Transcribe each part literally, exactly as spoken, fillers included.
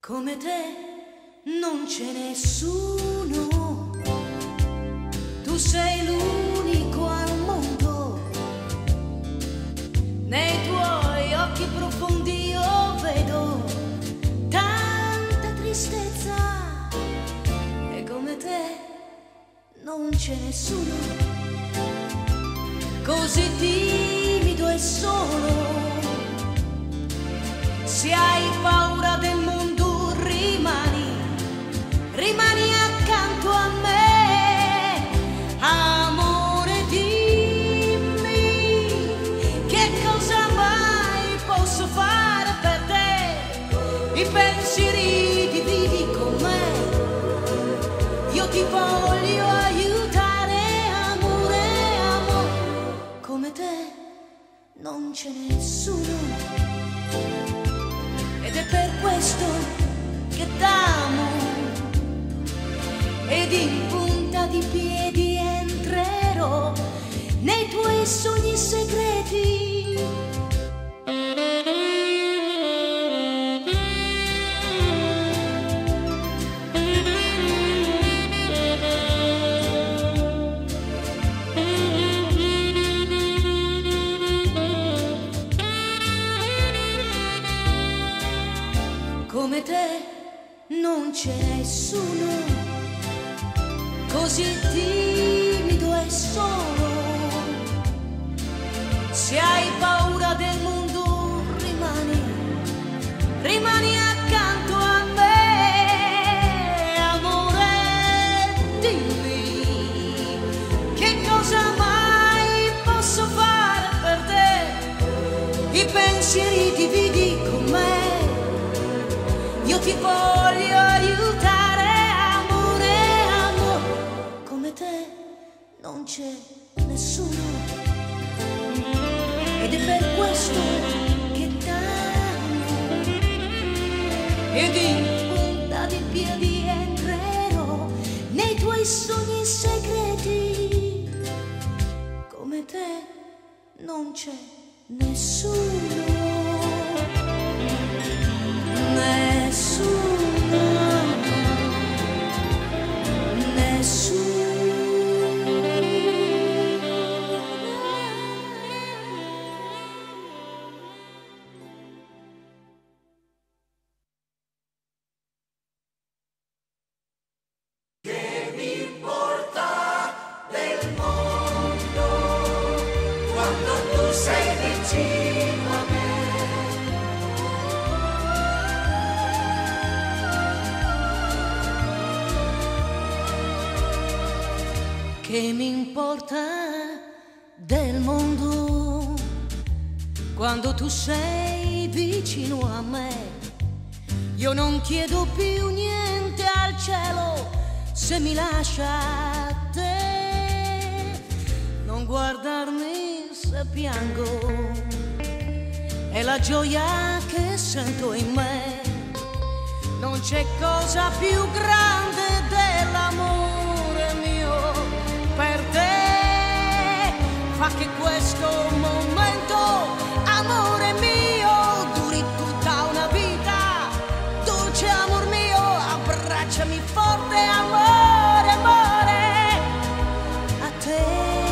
Come te non c'è nessuno, tu sei l'unico al mondo. Nei tuoi occhi profondi io vedo tanta tristezza, e come te non c'è nessuno, così timido e solo. Se hai paura del mondo, rimani, rimani accanto a me. Amore, dimmi che cosa mai posso fare per te. I pensieri dividi con me, io ti voglio aiutare. Amore, amore, come te non c'è nessuno, ed è per questo che t'amo, ed in punta di piedi entrerò nei tuoi sogni segreti. Come te non c'è nessuno, così timido e solo. Se hai paura del mondo, rimani, rimani accanto a me. Amore, dimmi che cosa mai posso fare per te. I pensieri dividi con me, io ti voglio aiutare. Amore, amore, come te non c'è nessuno, ed è per questo che t'amo, ed in punta di piedi entrerò nei tuoi sogni segreti. Come te non c'è nessuno, nessuno, nessuno. Che mi importa del mondo quando tu sei vicino a me? Che mi importa del mondo quando tu sei vicino a me? Io non chiedo più niente al cielo se mi lascia te. Non guardarmi se piango, è la gioia che sento in me. Non c'è cosa più grande dell'amore mio per te. Fa che questo momento, amore mio, duri tutta una vita. Dolce amor mio, abbracciami forte, amore, amore. A te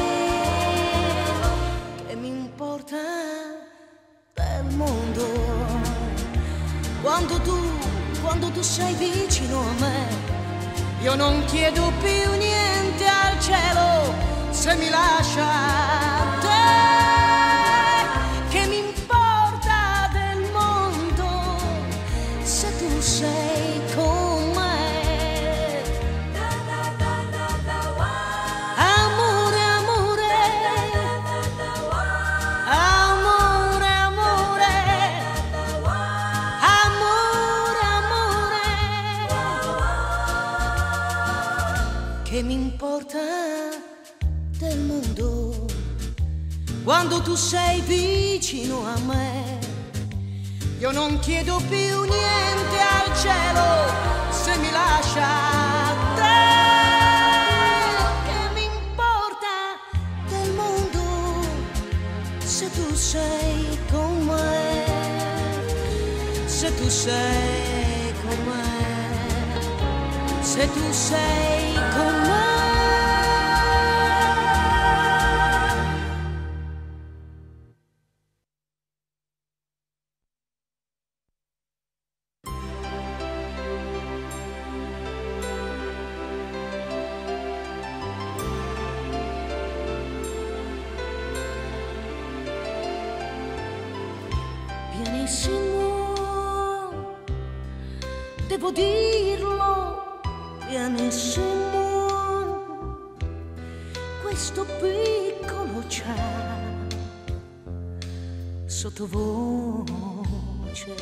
che mi importa del mondo quando tu, quando tu sei vicino a me. Io non chiedo più niente al cielo se mi lascia te. Che mi importa del mondo se tu sei con me. Amore, amore, amore, amore, amore, amore. Che mi importa del mondo quando tu sei vicino a me. Io non chiedo più niente al cielo se mi lascia te. Che mi importa del mondo se tu sei con me, se tu sei con me. se tu sei con me. Pianissimo, devo dirlo, pianissimo, questo piccolo ciao sottovoce,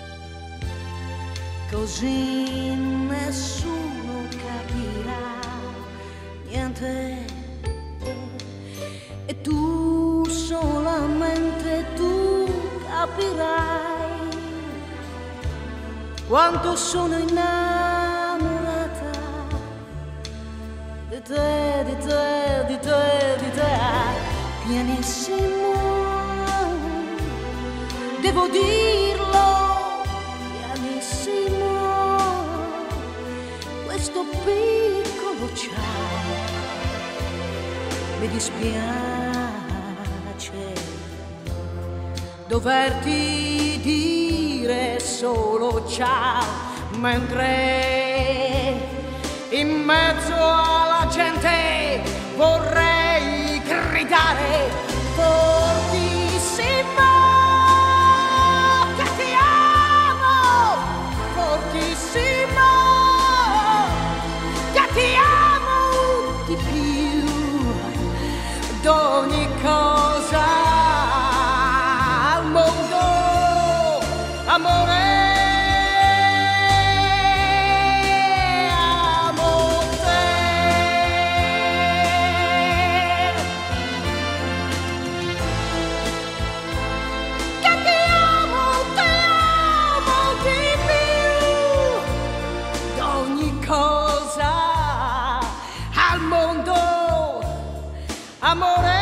così nessuno capirà niente e tu solamente tu capirai quanto sono innamorata di te, di te, di te, di te. Pianissimo, devo dirlo, pianissimo, questo piccolo ciao mi dispiace doverti dire solo ciao, mentre in mezzo alla gente vorrei gridare fortissimo che ti amo, fortissimo che ti amo di più d'ogni cosa. Amore, amo te. Che ti amo, ti amo di più d'ogni cosa al mondo. Amore.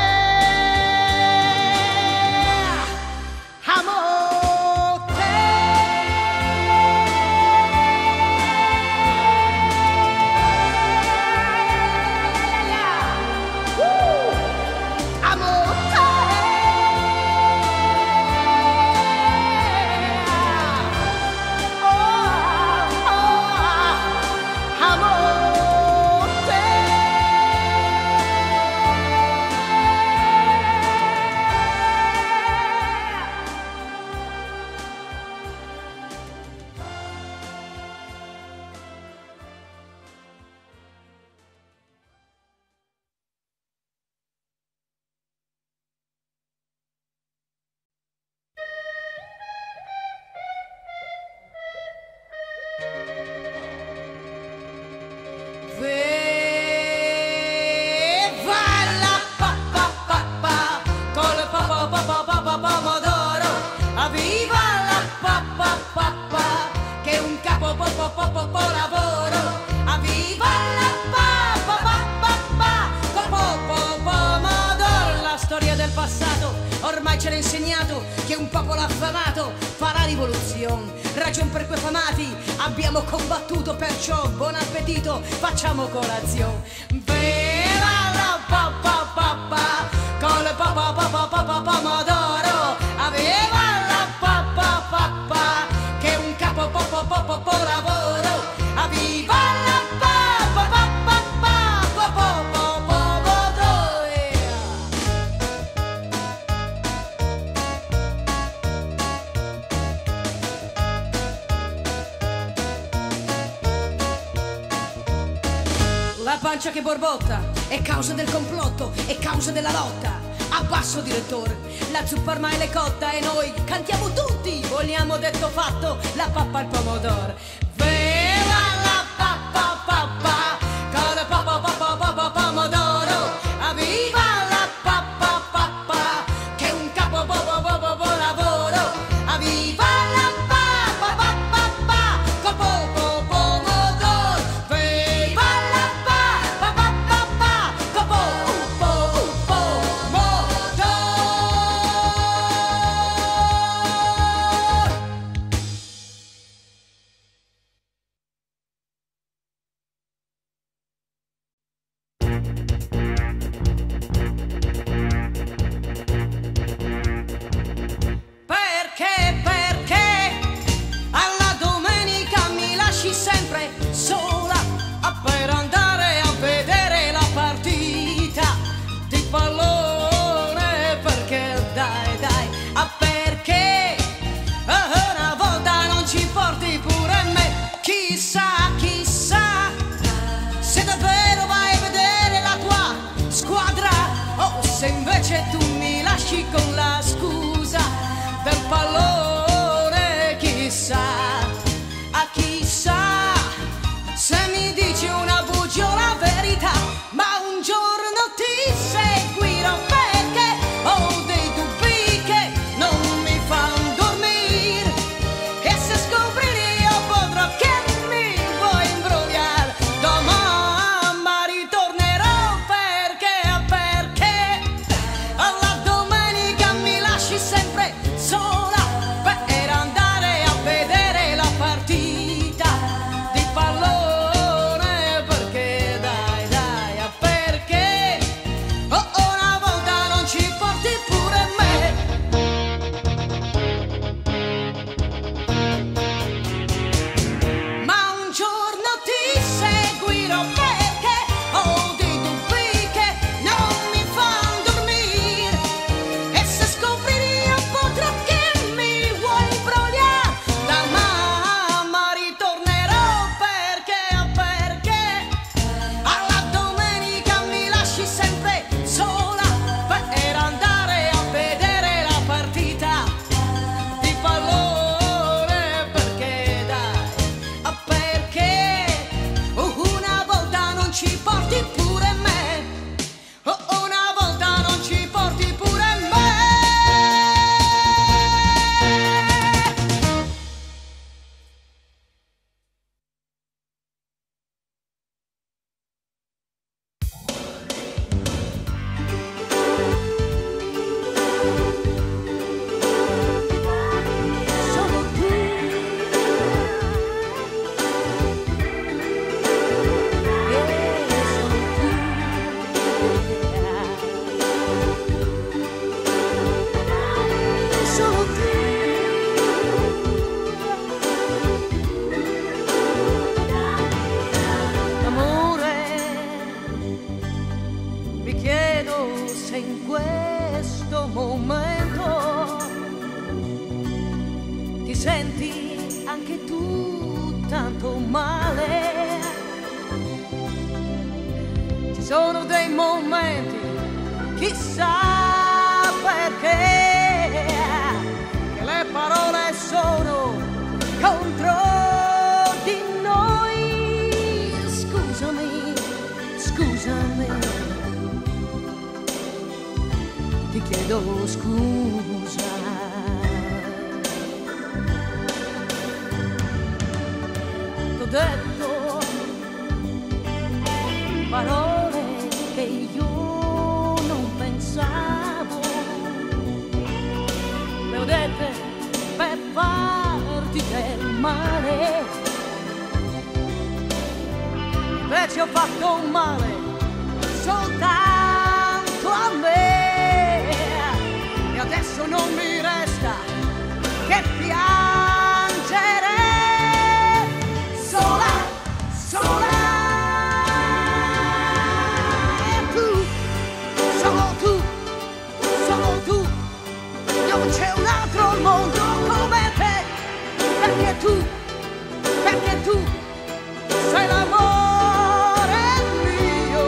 Ormai ce l'ha insegnato che un popolo affamato farà rivoluzione. Ragion per cui affamati abbiamo combattuto, perciò buon appetito, facciamo colazione. Viva la pa pa pa pa, col pa pa pa pa pa pa pomodoro. Aveva la pa pa pa pa, che un capo po po po po po lavoro. Avviva la pa pa pa pa pa, po po po pomodoro. La pancia che borbotta è causa del complotto, è causa della lotta. Abbasso direttore, la zuppa ormai l'è cotta e noi cantiamo tutti, vogliamo detto fatto, la pappa al pomodoro. Viva la pappa pappa, con la pappa pappa pappa pomodoro. Viva la pappa pappa, che è un capo po po po po po lavoro. Viva la pappa pappa pappa, con po po pomodoro. Viva la pappa pappa pappa, con po po pomodoro. male. Ci sono dei momenti, chissà perché, che le parole sono contro di noi. Scusami, scusami, ti chiedo scusa. T'ho detto parole che io non pensavo, le ho dette per farti del male, invece ho fatto un male soltanto a me, e adesso non mi resta che piangere sola, sola. E tu, solo tu, solo tu, non c'è un altro al mondo come te, perché tu, perché tu sei l'amore mio,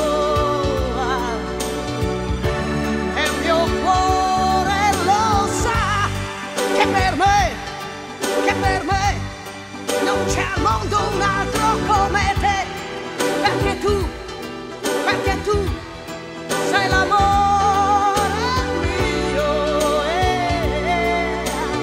e il mio cuore lo sa, che per me, che per me non c'è al mondo un altro come te, perché tu, perché tu sei l'amore mio, eh.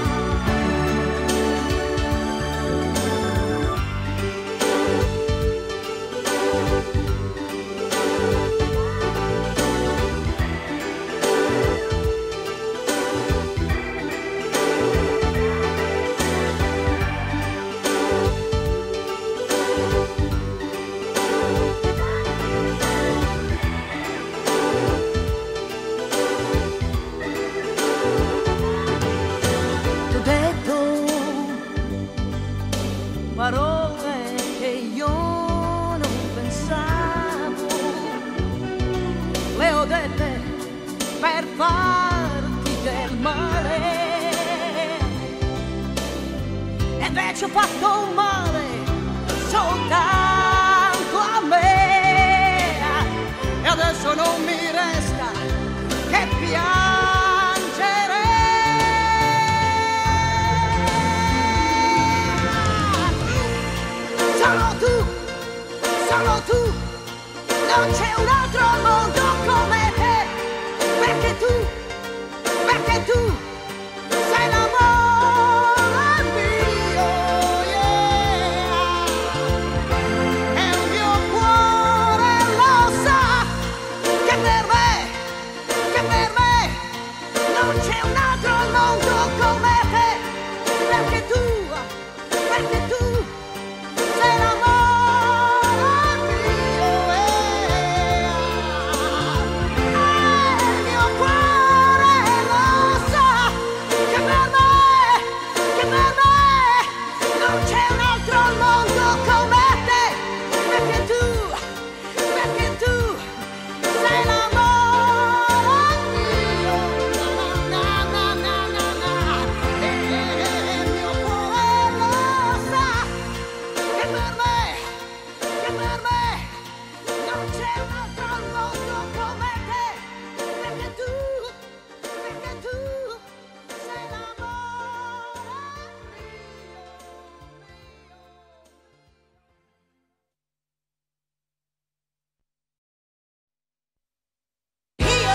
T'ho detto parole che io non pensavo, le ho dette per farti del male, e invece ho fatto un male soltanto a me, e adesso non mi resta che piangere. Solo tu, solo tu, non c'è un altro al mondo come te, perché tu, perché tu sei l'amore mio, yeah. E il mio cuore lo sa, che per me, che per me non c'è un altro al mondo come te, perché tu, perché tu sei l'amore mio, eh. E il mio cuore lo sa, che per me, che per me non c'è un altro al mondo come te, perché tu, perché tu sei l'amore mio, na na na na na. E il mio cuore lo sa, che per me, che per me non c'è un altro al mondo come te, perché tu, perché tu sei l'amore mio.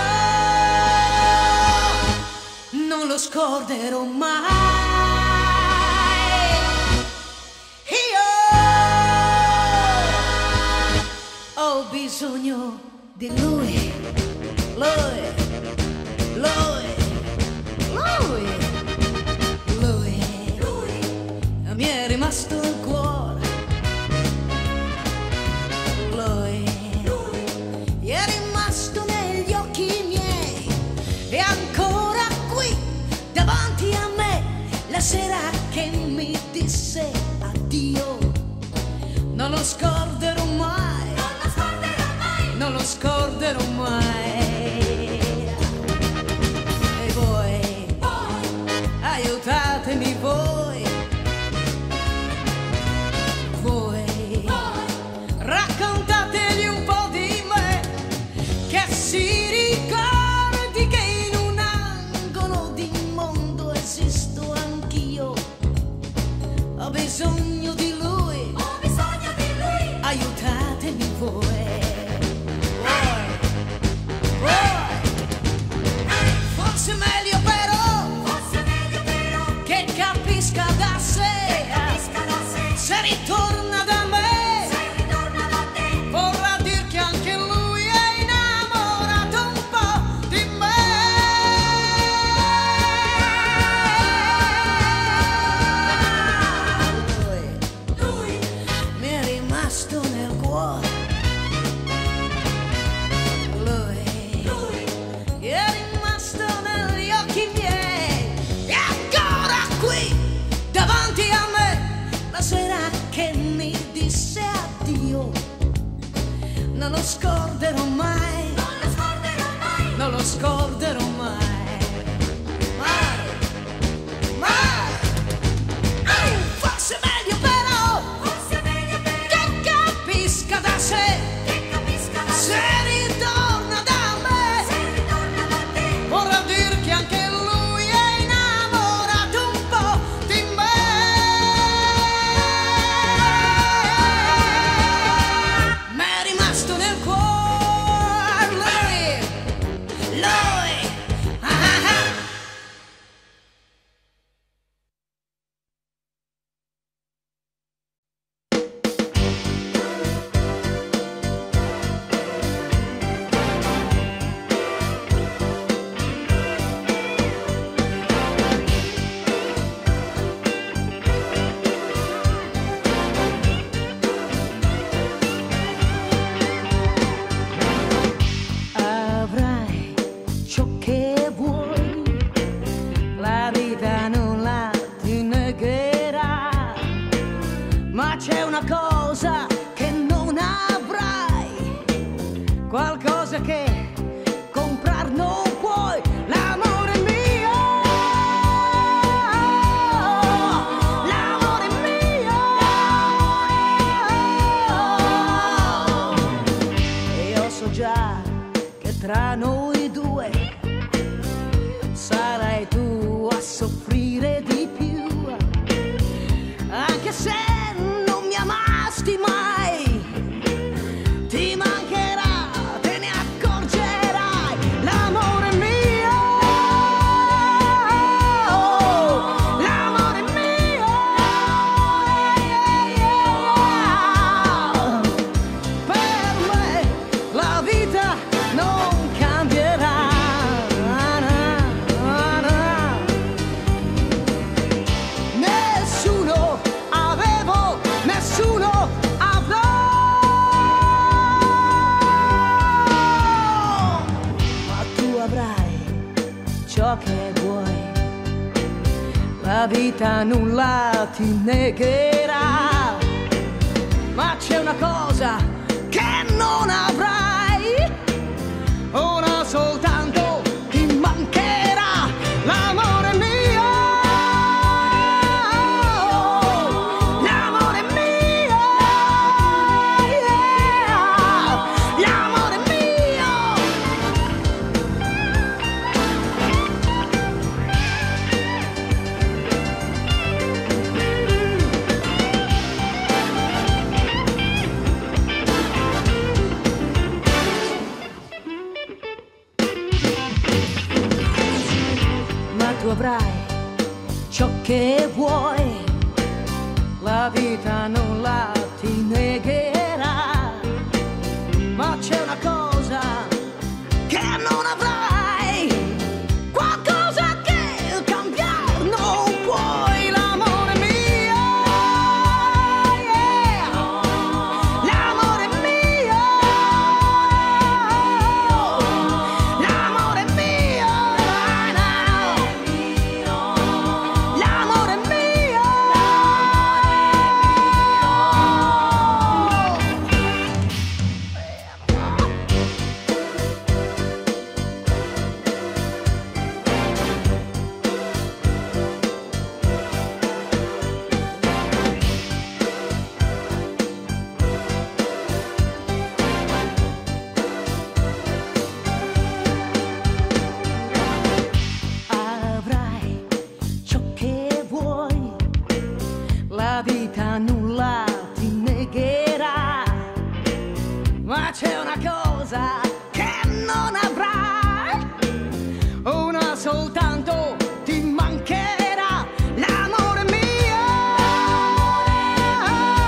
Io non lo scorderò mai. Io ho bisogno di lui, lui, lui, lui, lui, lui, mi è rimasto il cuore, lui, lui, è rimasto negli occhi miei, e ancora qui davanti a me, la sera che mi disse addio, non lo scorderò mai, non lo scorderò mai, non lo scorderò mai. E voi, voi, aiutatemi voi, voi ritorna da me, se ritorna da te, vorrà dir che anche lui è innamorato un po' di me. Lui, lui mi è rimasto nel cuore. Lui, lui è rimasto negli occhi miei. E ancora qui, davanti a me, la sera che mi disse addio. Non lo scorderò mai, non lo scorderò mai, non lo scorderò mai, mai, mai. Oh, forse meglio però forse è meglio per che capisca da sé, che capisca la se ritorna da me, se ritorna da te, vorrà dir che anche lui è innamorato un po' di me. M'è rimasto nel cuore lui, lui, ah ah ah. Avrai ciò che vuoi, la vita non la ti negherà, ma c'è una cosa che non avrai, qualcosa che comprar non puoi, l'amore mio, l'amore mio. E io so già che tra noi due sarai tu a soffrire di più, anche se non mi amasti mai, ti mancherà, te ne accorgerai, l'amore mio, l'amore mio. Per me la vita non cambierà, na, na, na. Nessuno avevo, nessuno avrò, ma tu avrai ciò che vuoi, la vita nulla ti negherà, ma c'è una cosa che non avrai, una soltanto ti mancherà, l'amore mio, l'amore mio, yeah, l'amore mio. Ma tu avrai ciò che vuoi, la vita non la ti negherà, ma c'è una cosa che non avrai, qualcosa che cambiar non puoi, l'amore mio, yeah, l'amore mio, l'amore mio, l'amore mio. Avrai ciò che vuoi, la vita nulla ti negherà, ma c'è una cosa che non avrai, una soltanto ti mancherà, l'amore mio,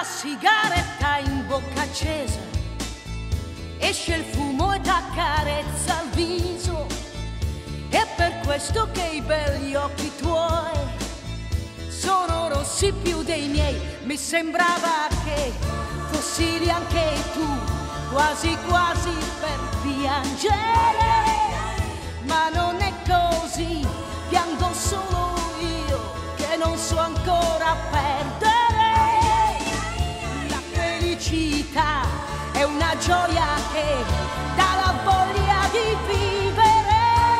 sigaretta in bocca accesa, esce il fumo e t'accarezza il viso. È per questo che i begli occhi tuoi sono rossi più dei miei. Mi sembrava che fossi lì anche tu, quasi quasi per piangere, ma non è così, piango solo io che non so ancora perdere. La felicità è una gioia che dà la voglia di vivere.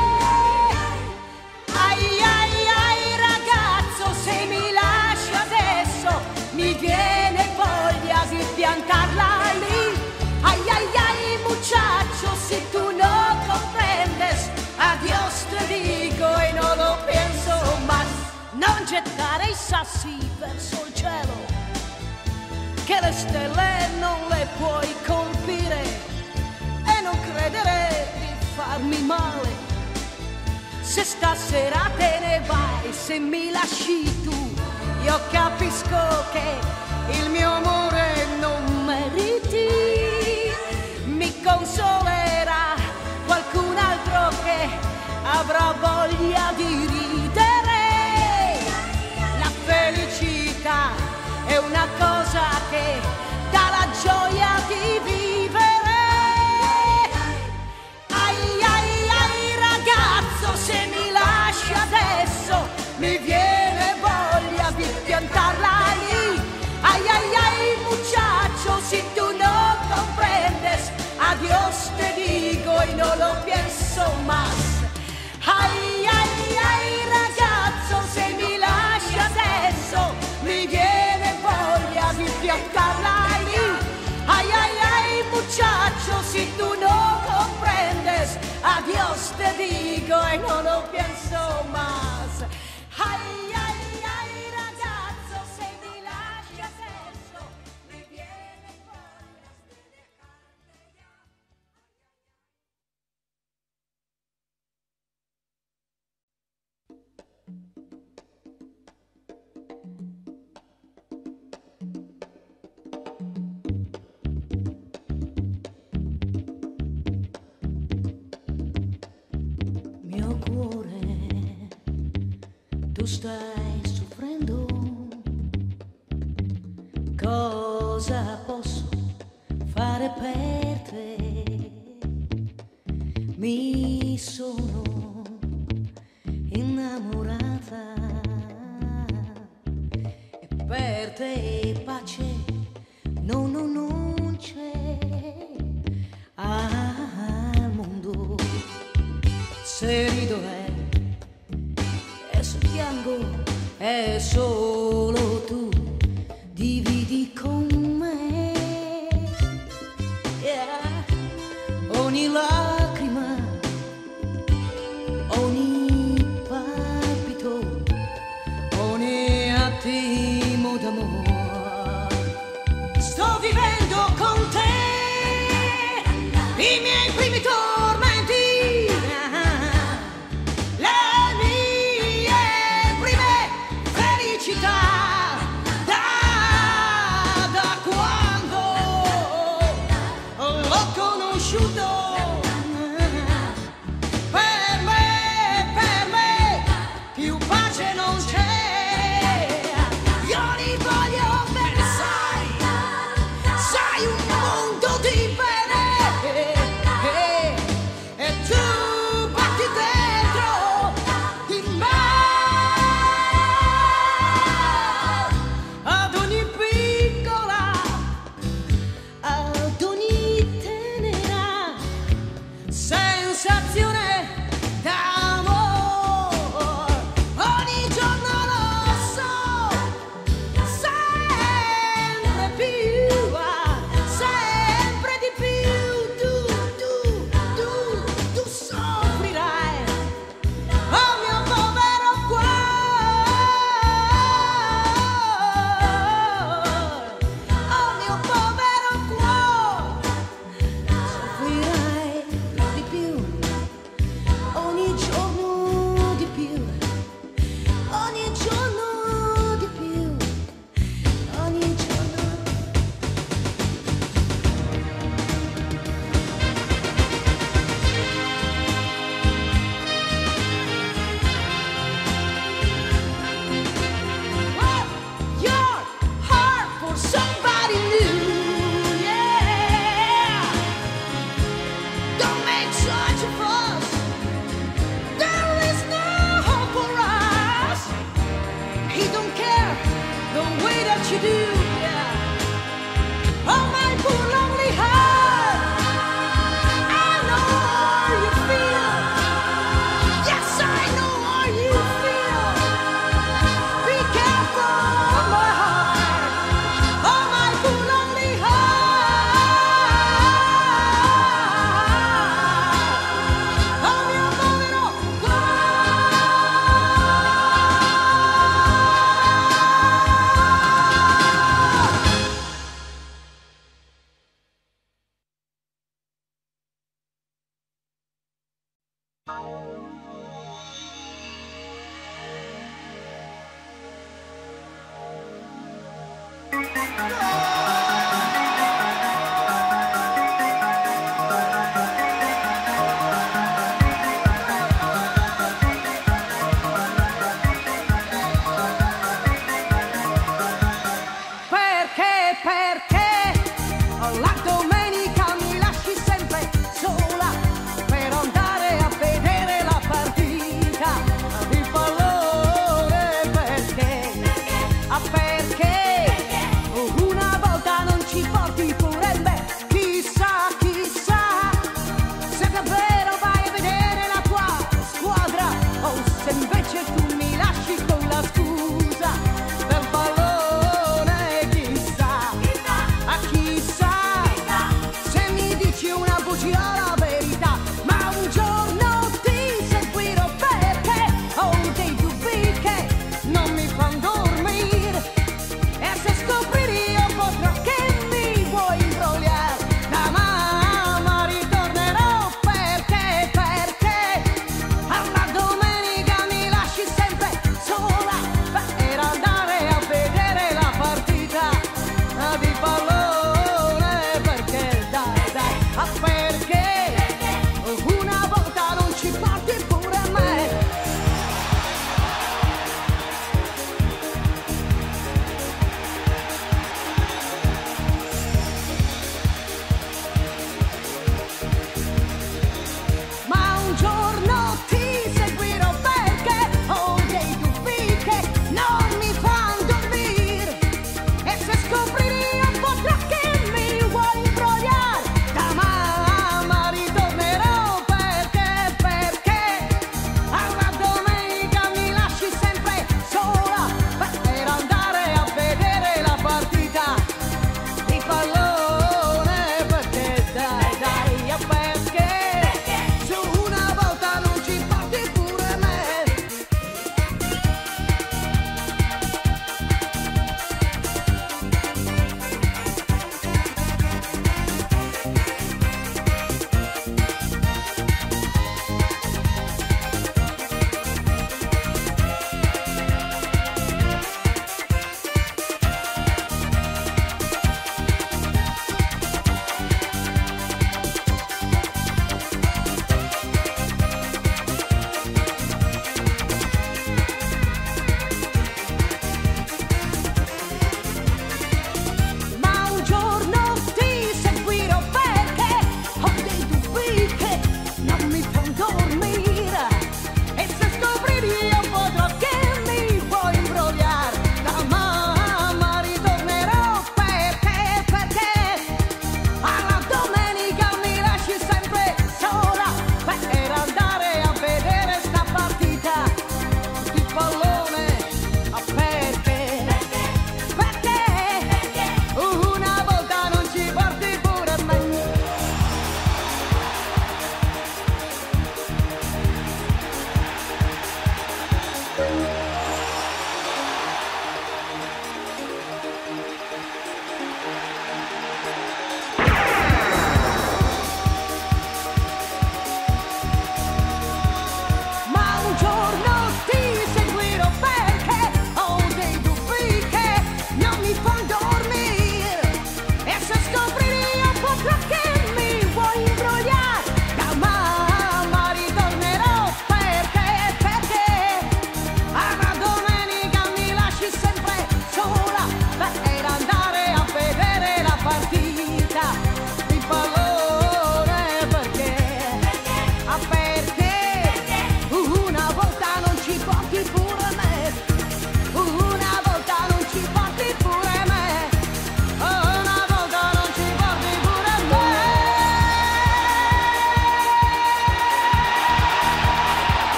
Ai ai ai ragazzo, se mi lasci adesso mi viene voglia di piantarla lì. Ai ai ai muchacho, si tu no comprendes, adios te dico e non lo penso más. Non gettare i sassi verso il cielo, che le stelle non le puoi colpire, e non credere di farmi male. Se stasera te ne vai, se mi lasci tu, io capisco che il mio amore non meriti. Mi consolerà qualcun altro che avrà voglia di ridere. La felicità è una cosa che dà la gioia di vivere. Ai ai ai ragazzo, se mi lasci adesso mi viene voglia di piantarla lì. Ai ai ai muchacho, si tu no comprendes, adios te digo y no lo pienso más. Ai ai ai ragazzo, se mi lasci adesso mi viene voglia di piantarla lì. Ai ai ai muchacho, si tu no comprendes, adios te digo y no lo pienso más. Ai ai ai ragazzo, se mi lasci adesso mi viene voglia di mio cuore, tu stai soffrendo, cosa posso fare per te? Mi sono innamorata e per te pace no, no, non c'è al mondo. Se rido è, e se piango è solo tu, dividi con me, yeah. Ogni lacrima, ogni palpito, ogni attimo d'amore, sto vivendo con te i miei primi tormenti. what you do. Yeah. Oh my poor lonely heart, I know how you feel. Yes, I know how you feel. Be careful, my heart. Oh my poor lonely heart. Oh mio povero cuore.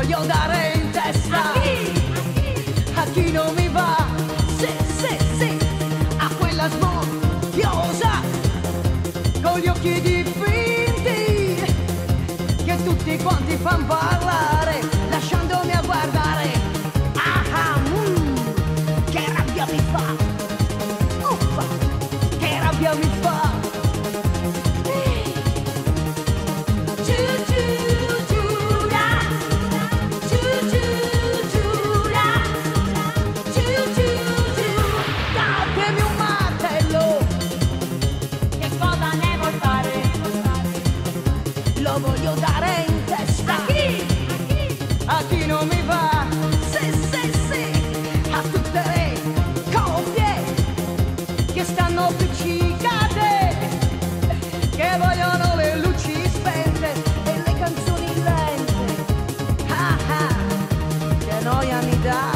voglio dare in testa. A chi? A chi non mi va, sì, sì, sì, a quella smorziosa con gli occhi dipinti che tutti quanti fan parlare lasciandomi a guardare. Ah, ah, mm, che rabbia mi fa, uffa, che rabbia mi fa. Lo voglio dare in testa. A chi? A chi non mi va, sì, sì, sì, a tutte le coppie che stanno appiccicate, che vogliono le luci spente e le canzoni lente. Ah ah, che noia mi dà,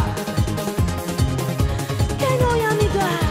che noia mi dà.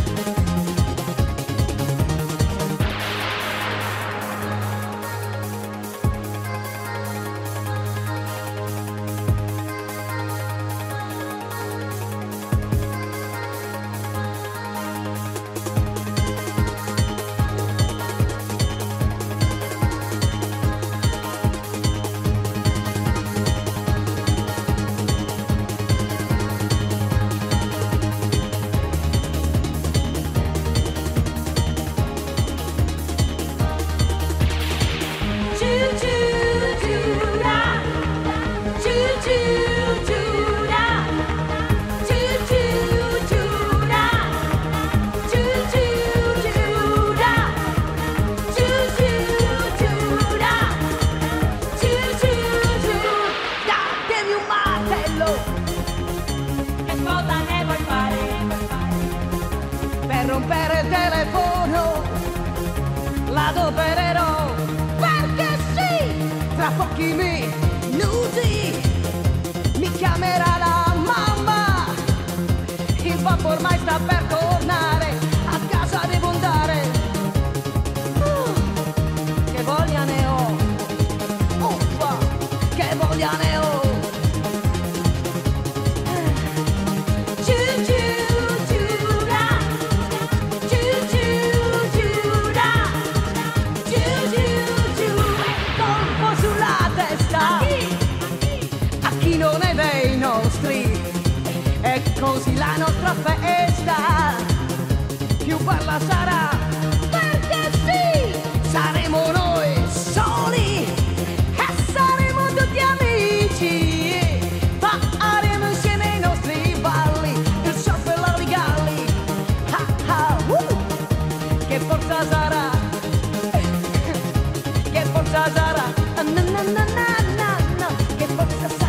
Rompere il telefono, l'adopererò, perché sì, tra pochi minuti mi chiamerà la mamma, il papà ormai sta per tornare, a casa devo andare, uh, che voglia ne ho, uffa, che voglia ne ho. Non è dei nostri, e così la nostra festa più bella sarà, perché sì, saremo noi soli e saremo tutti amici, faremo insieme i nostri balli, il surf e la rigalli, ah, ah, uh, che forza sarà, che forza sarà, na, na, na, na, na, na, che forza sarà.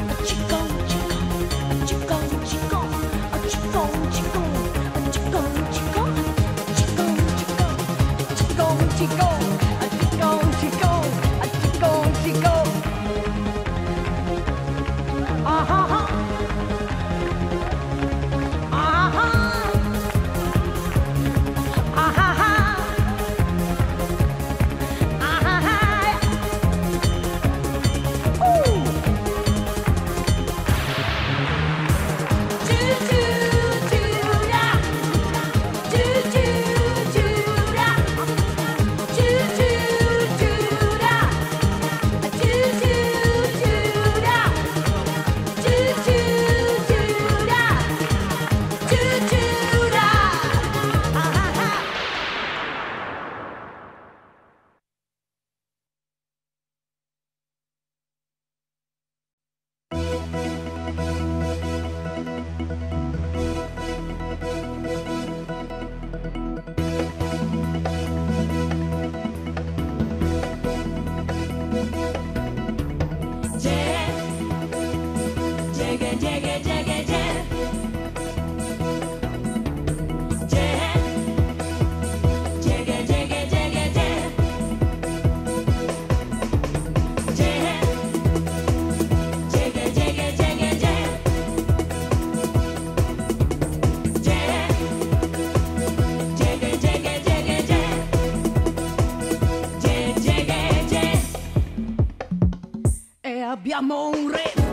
Chico, a chico, chico, a chico, chico. Ah ah ah. Ah ah. Ah ah ah. Ah ah. Ooh. Choo choo choo da. Choo choo choo da. Abbiamo un re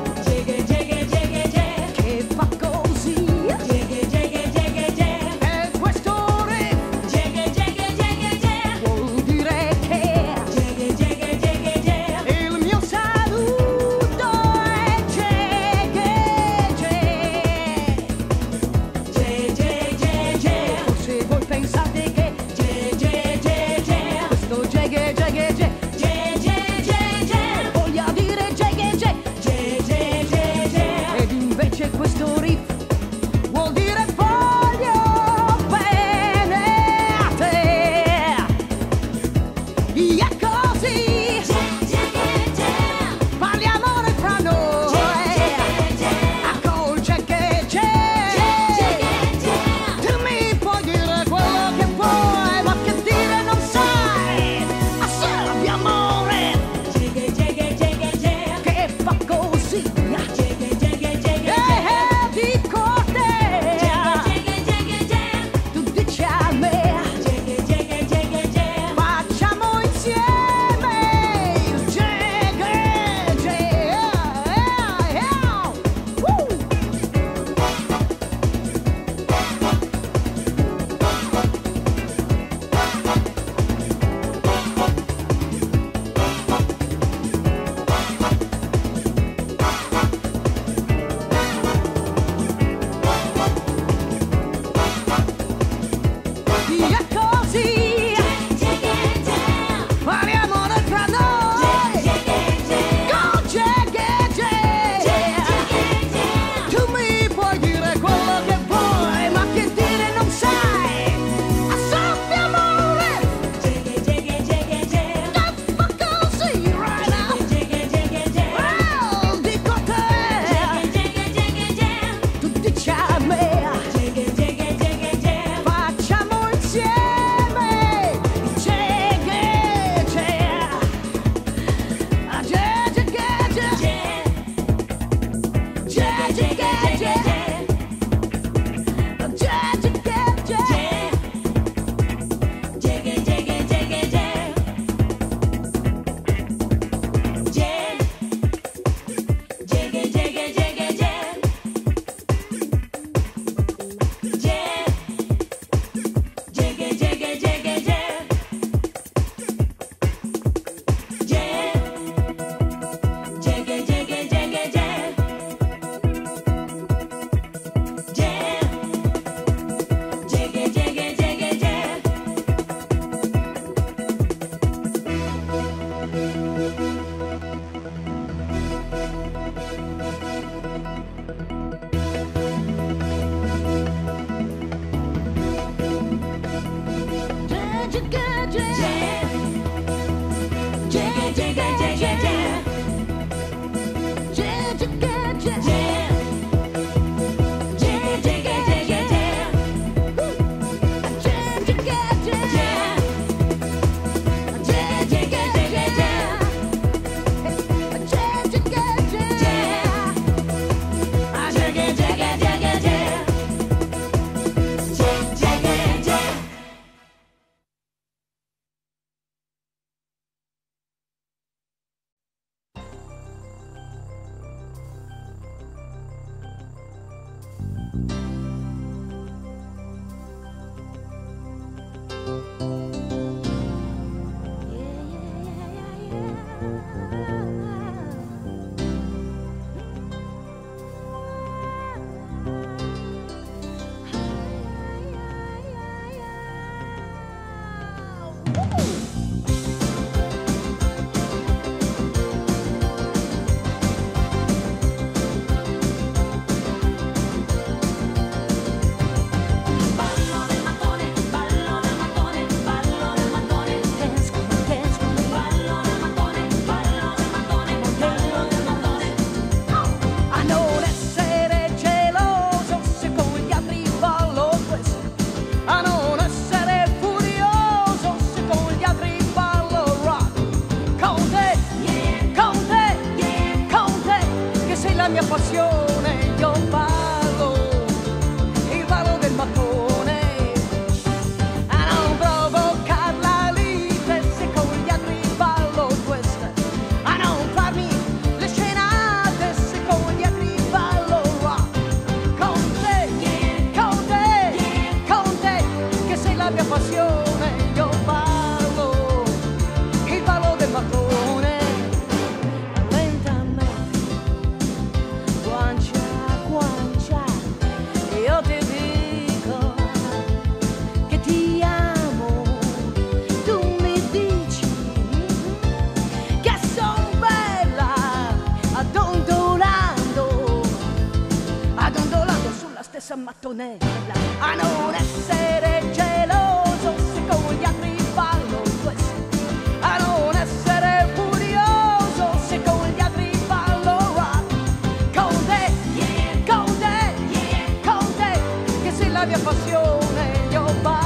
mattonella, a non essere geloso se con gli altri ballo questo, a non essere furioso se con gli altri ballo rock, con te, yeah, con te, yeah, con te, che sei la mia passione, io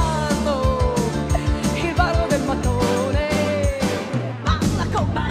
ballo, il ballo del mattone. Balla con me.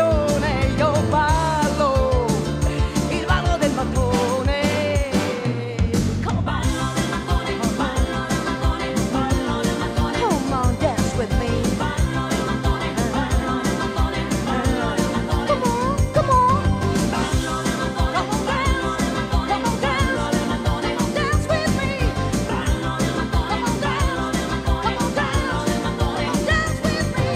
mattone, io ballo il ballo del mattone. Come ballo del mattone, ballo del mattone, ballo del mattone. Come on, dance with me. Ballo del mattone, ballo del mattone, ballo del mattone. Come on, come on. Ballo del mattone, ballo del mattone, ballo del mattone. Dance with me. Ballo del mattone, ballo del mattone, ballo del mattone. Dance with me.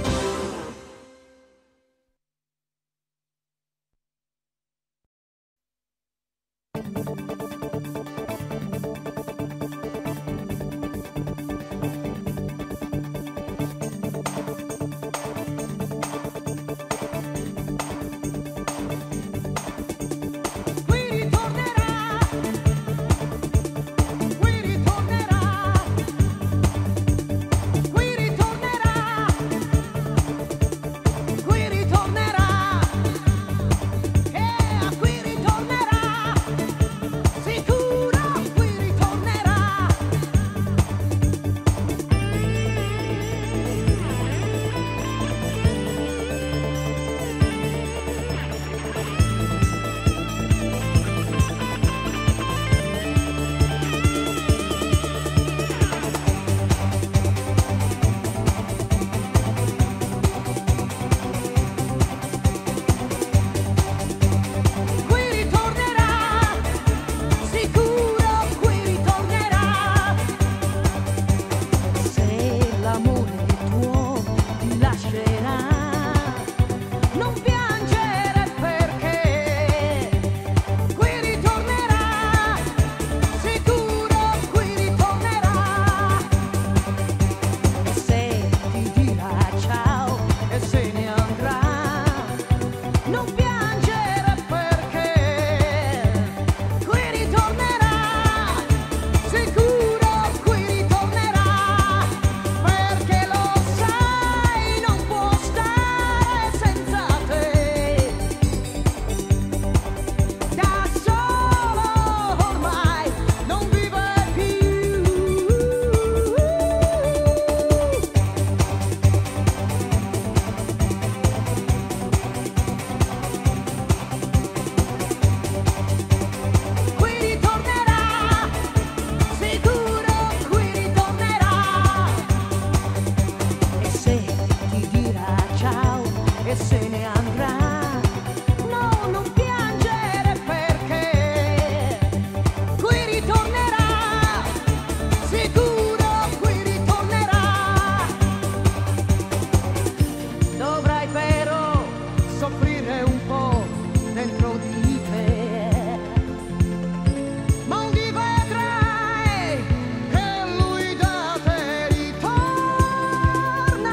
Qui ritornerà, qui ritornerà, qui ritornerà, qui ritornerà, eh, qui ritornerà, sicuro qui ritornerà. Qui ritornerà, sicuro qui ritornerà. Se l'amore tuo ti lascerà, non piangere perché qui ritornerà, sicuro qui ritornerà. Se ti dirà ciao e se ne andrà, non piangere perché qui ritornerà, sicuro qui ritornerà, perché lo sai non può stare senza te, da solo ormai non vive più. Qui ritornerà, sicuro qui ritornerà. E se ti dirà ciao e se ne andrà, no, non piangere perché qui ritornerà, sicuro qui ritornerà. Dovrai però soffrire un po' dentro di te, ma un dì vedrai che lui da te ritorna.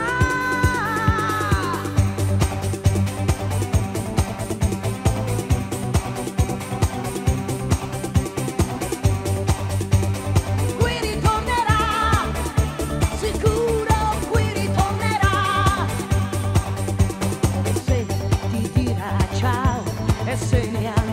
Qui ritornerà, sicuro qui ritornerà. E se ti dirà ciao e se ne andrà,